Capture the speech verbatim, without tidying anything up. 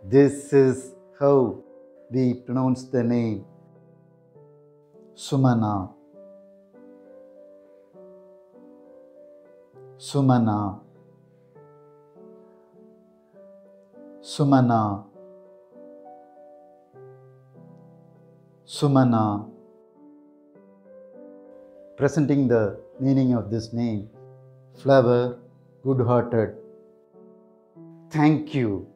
This is how we pronounce the name Sumana. Sumana. Sumana. Sumana. Presenting the meaning of this name: flower, good-hearted. Thank you.